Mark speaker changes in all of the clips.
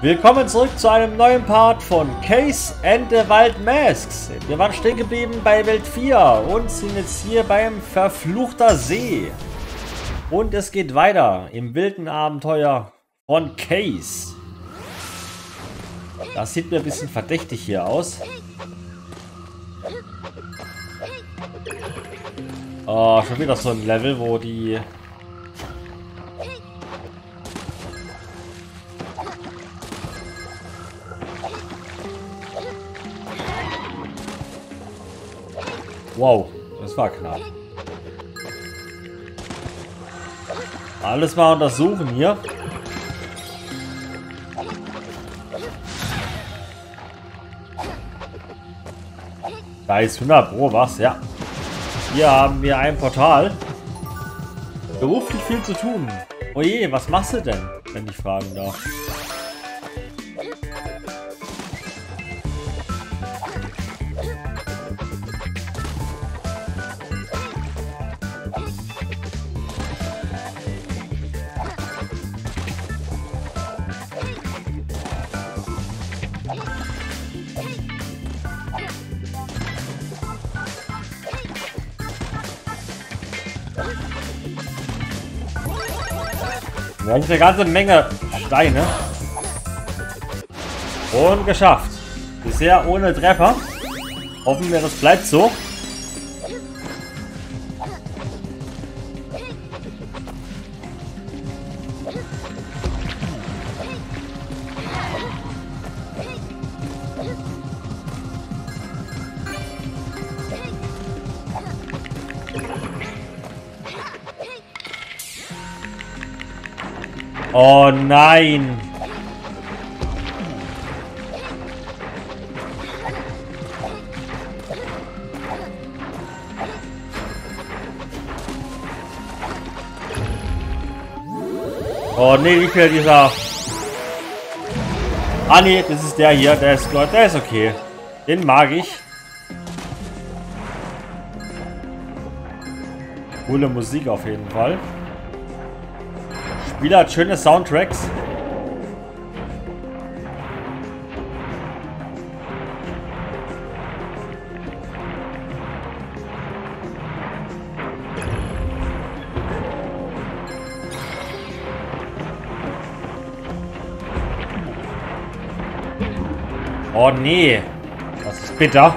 Speaker 1: Willkommen zurück zu einem neuen Part von Case and the Wild Masks. Wir waren stehen geblieben bei Welt 4 und sind jetzt hier beim Verfluchter See. Und es geht weiter im wilden Abenteuer von Case. Das sieht mir ein bisschen verdächtig hier aus. Oh, schon wieder so ein Level, wo die... Wow, das war knapp. Alles mal untersuchen hier. Da ist 100 Pro was, ja. Hier haben wir ein Portal. Beruflich viel zu tun. Oh je, was machst du denn, wenn ich fragen darf? Wir haben eine ganze Menge Steine. Und geschafft. Bisher ohne Treffer. Hoffen wir, das bleibt so. Oh nein! Oh nee, wie viel dieser... Ah nee, das ist der hier, der ist okay. Den mag ich. Coole Musik auf jeden Fall. Spieler hat schöne Soundtracks. Oh nee, das ist bitter.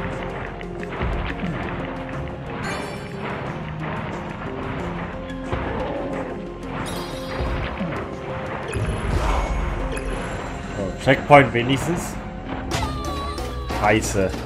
Speaker 1: Checkpoint wenigstens. Scheiße.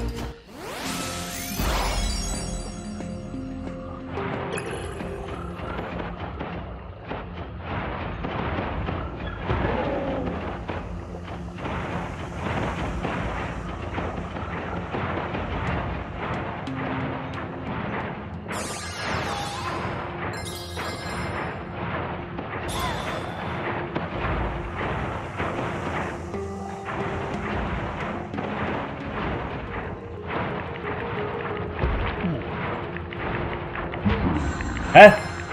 Speaker 1: Hä?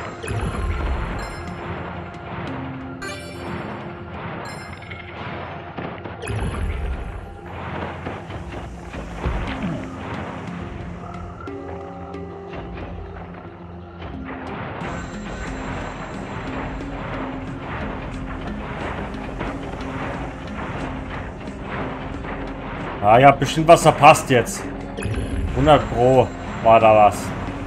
Speaker 1: Ah, ich hab bestimmt was verpasst jetzt. 100 Pro war da was.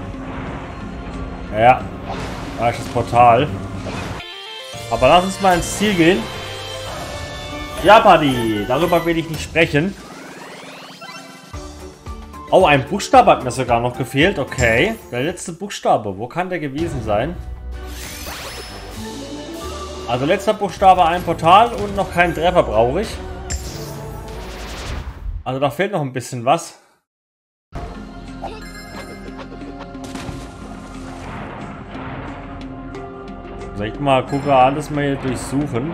Speaker 1: Ja, da ist das Portal. Aber lass uns mal ins Ziel gehen. Ja, Buddy, darüber will ich nicht sprechen. Oh, ein Buchstabe hat mir sogar noch gefehlt. Okay, der letzte Buchstabe. Wo kann der gewesen sein? Also letzter Buchstabe, ein Portal und noch keinen Treffer brauche ich. Also da fehlt noch ein bisschen was. Soll ich mal gucken, alles mal hier durchsuchen.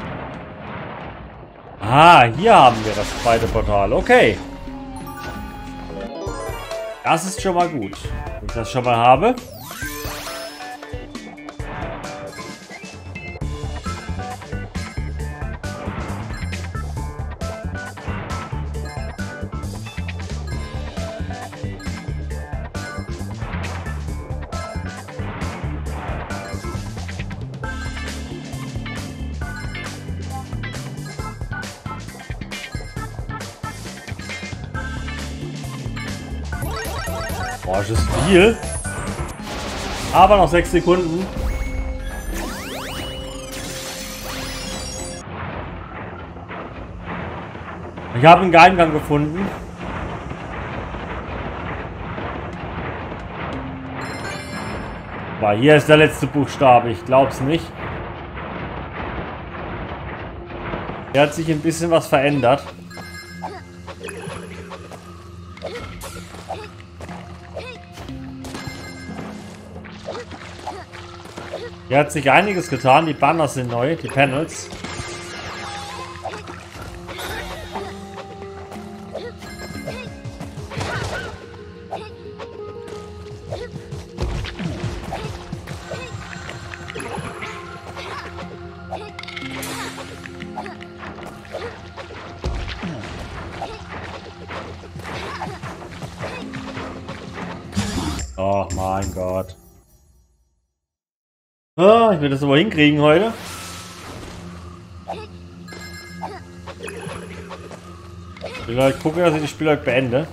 Speaker 1: Ah, hier haben wir das zweite Portal. Okay. Das ist schon mal gut. Wenn ich das schon mal habe. Boah, das ist viel. Aber noch 6 Sekunden. Ich habe einen Geheimgang gefunden. Aber hier ist der letzte Buchstabe. Ich glaube es nicht. Hier hat sich ein bisschen was verändert. Hier hat sich einiges getan. Die Banners sind neu, die Panels. Oh mein Gott. Ah, ich will das aber hinkriegen heute. Ich gucke, dass ich das Spiel heute beende.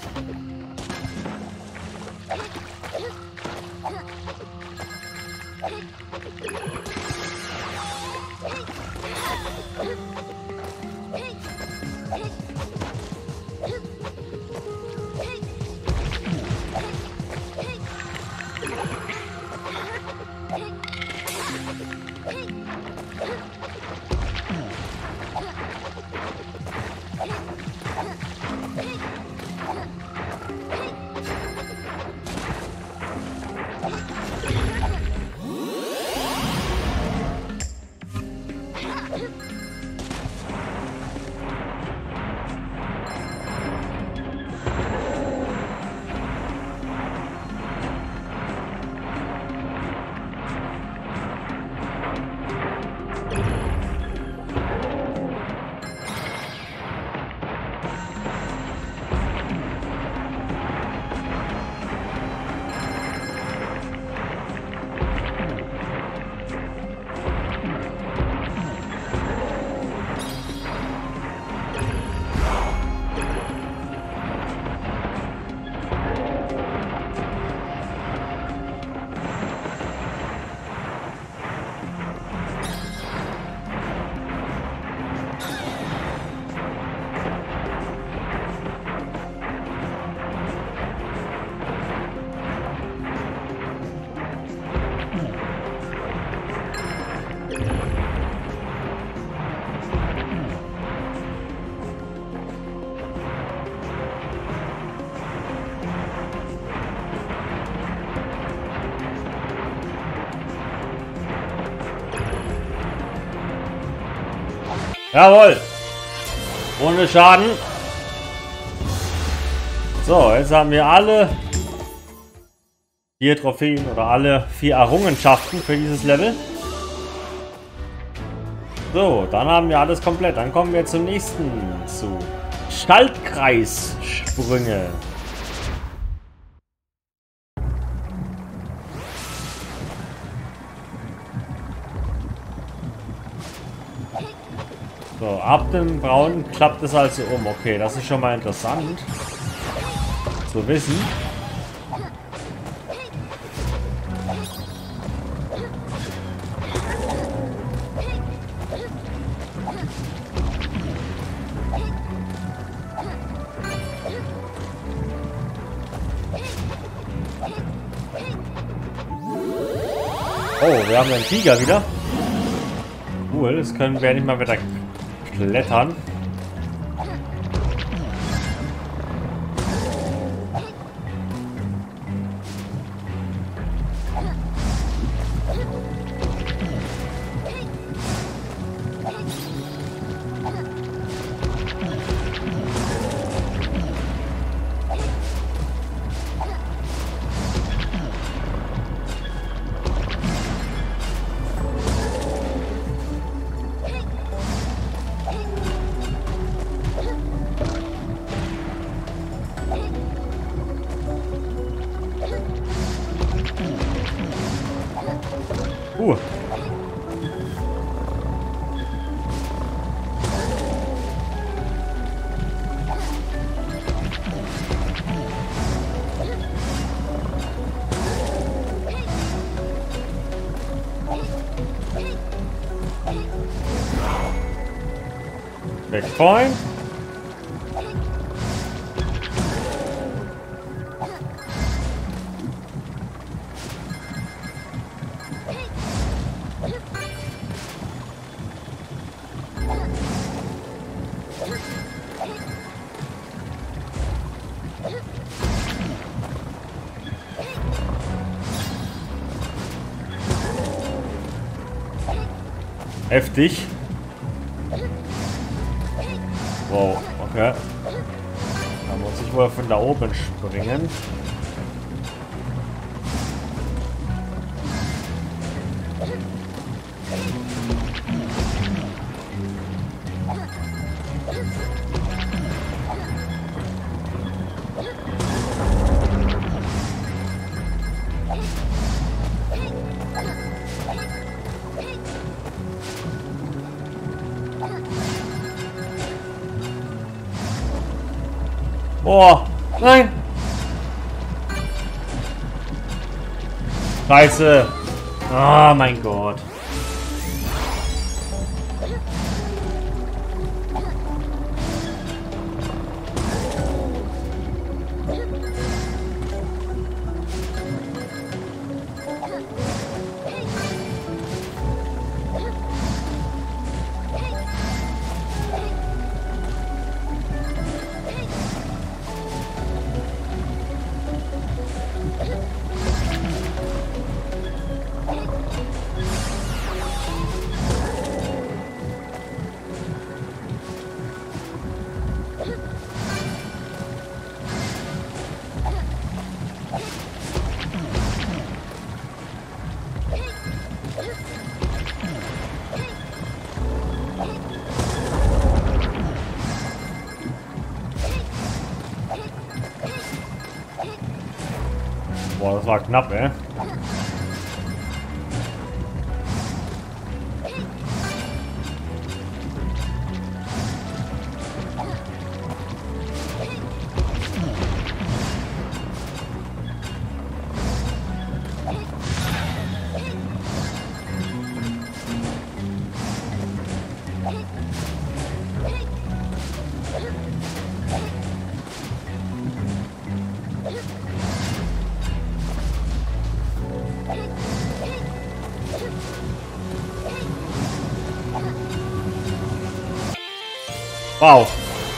Speaker 1: Jawohl. Ohne Schaden. So, jetzt haben wir alle 4 Trophäen oder alle 4 Errungenschaften für dieses Level. So, dann haben wir alles komplett. Dann kommen wir zum nächsten, zu Schaltkreissprünge. So, ab dem Braun klappt es also um. Okay, das ist schon mal interessant zu wissen. Oh, wir haben einen Tiger wieder. Cool, das können wir nicht mal wieder klettern. Checkpoint. Heftig. Wow, okay. Da muss ich wohl von da oben springen. Boah, nein! Scheiße! Ah, mein Gott! Boah, das war knapp, ey. Wow.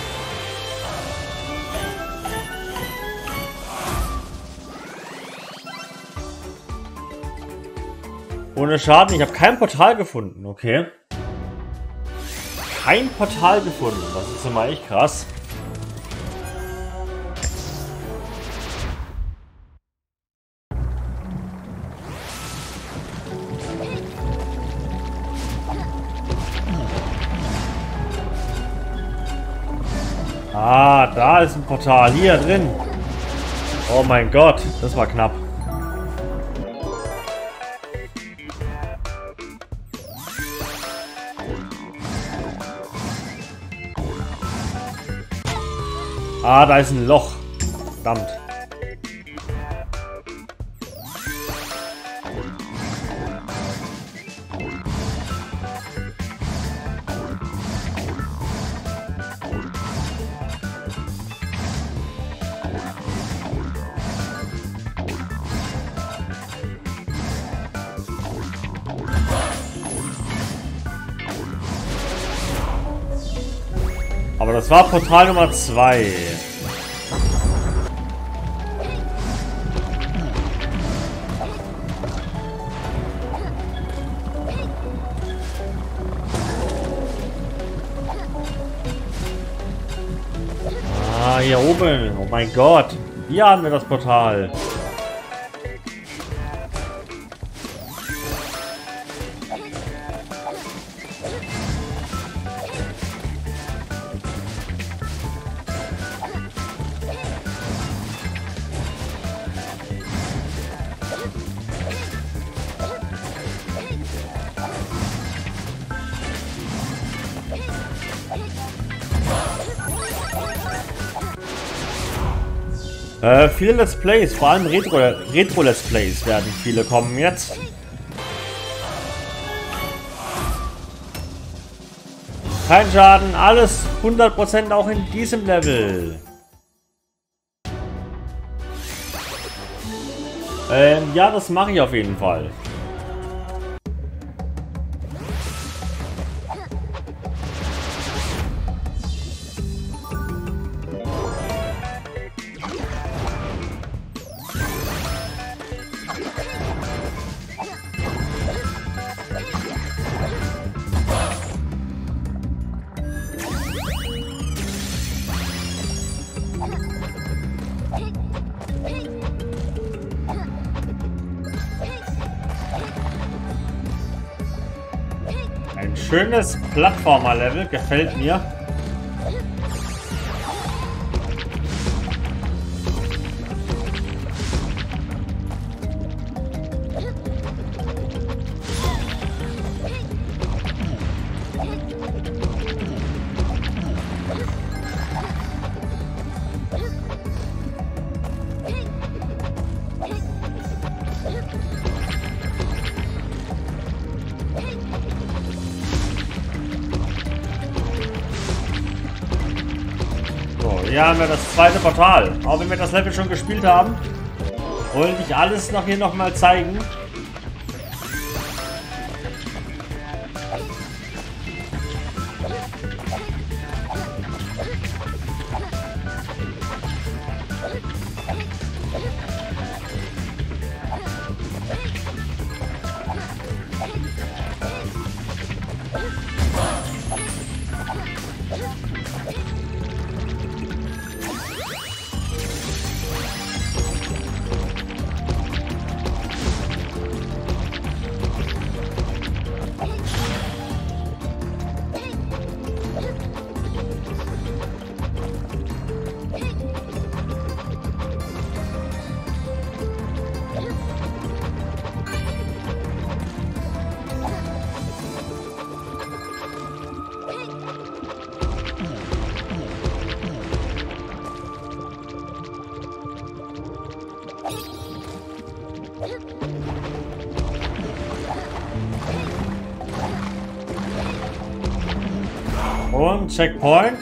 Speaker 1: Ohne Schaden. Ich habe kein Portal gefunden. Okay. Kein Portal gefunden. Das ist immer echt krass. Ah, da ist ein Portal. Hier drin. Oh mein Gott, das war knapp. Ah, da ist ein Loch. Verdammt. Aber das war Portal Nummer 2. Ah, hier oben. Oh mein Gott. Hier haben wir das Portal. Viele Let's Plays, vor allem Retro-Let's Plays werden viele kommen jetzt. Kein Schaden, alles 100% auch in diesem Level. Ja, das mache ich auf jeden Fall. Ein schönes Plattformer-Level, gefällt mir. Hier haben wir das zweite Portal. Auch wenn wir das Level schon gespielt haben, wollte ich alles noch hier nochmal zeigen. Und Checkpoint.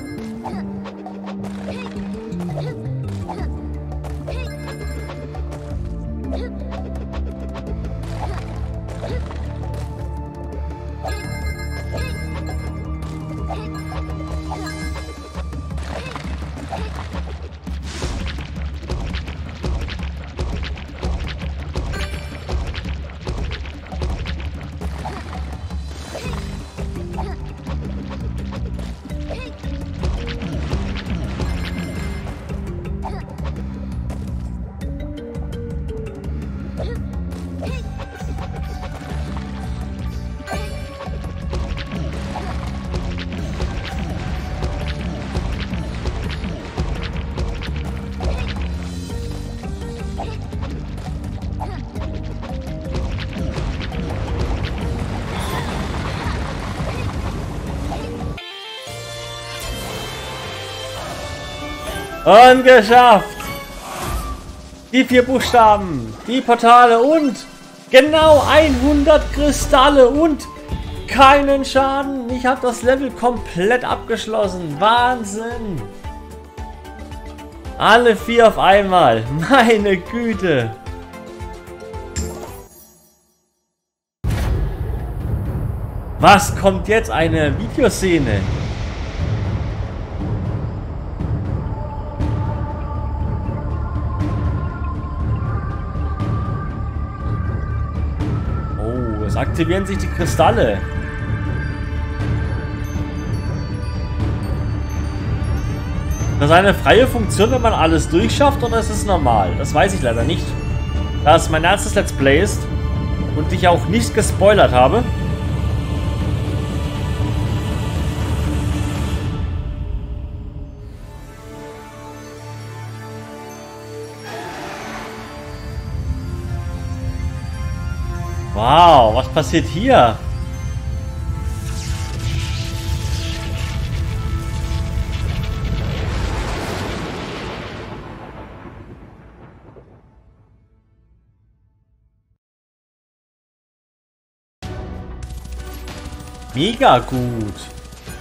Speaker 1: Und geschafft! Die 4 Buchstaben, die Portale und genau 100 Kristalle und keinen Schaden. Ich habe das Level komplett abgeschlossen. Wahnsinn! Alle 4 auf einmal. Meine Güte! Was kommt jetzt? Eine Videoszene? Es aktivieren sich die Kristalle. Das ist eine freie Funktion, wenn man alles durchschafft, oder ist es normal? Das weiß ich leider nicht. Da es mein erstes Let's Play ist und ich auch nicht gespoilert habe. Wow, was passiert hier? Mega gut.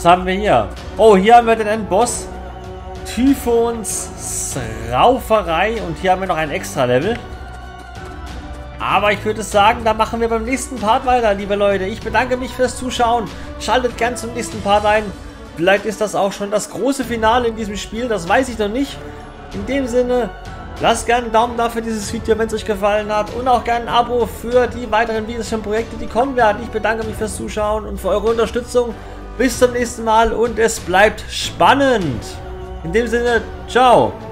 Speaker 1: haben wir hier? Oh, hier haben wir den Endboss. Typhons Rauferei. Und hier haben wir noch ein Extra-Level. Aber ich würde sagen, da machen wir beim nächsten Part weiter, liebe Leute. Ich bedanke mich fürs Zuschauen. Schaltet gern zum nächsten Part ein. Vielleicht ist das auch schon das große Finale in diesem Spiel. Das weiß ich noch nicht. In dem Sinne, lasst gerne einen Daumen da für dieses Video, wenn es euch gefallen hat. Und auch gerne ein Abo für die weiteren Videos und Projekte, die kommen werden. Ich bedanke mich fürs Zuschauen und für eure Unterstützung. Bis zum nächsten Mal und es bleibt spannend. In dem Sinne, ciao.